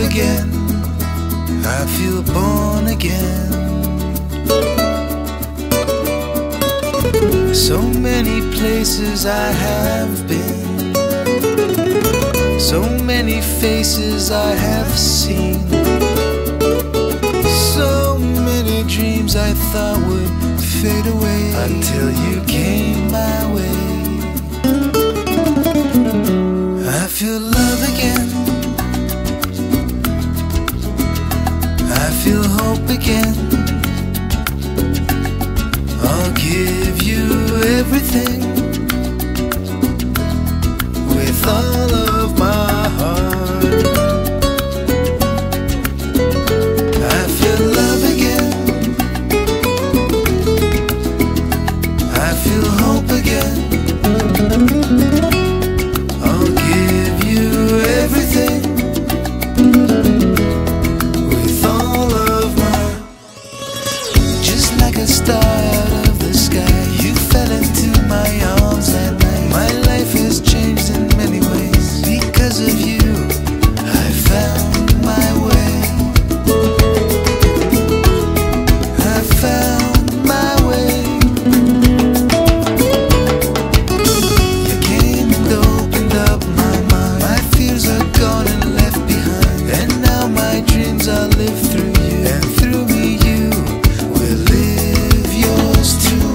again. I feel born again. So many places I have been, so many faces I have seen, so many dreams I thought would fade away until you came my way. I feel love again, I feel hope again. I'll give you everything with all of my heart. I feel love again, I feel hope again. I'll give you everything with all of my. Just like a star out of the sky, you fell into my arms that night. My life has changed in many ways. Because of you, I found my way. I found my way. You came and opened up my mind. My fears are gone and left behind. And now my dreams are lived through you. And through me you will live yours too.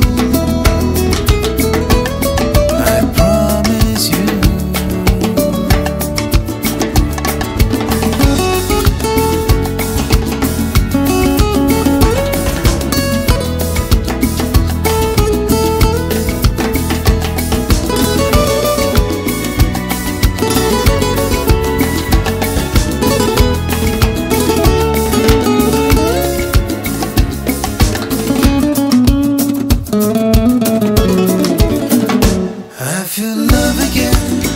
I promise you. I feel love again,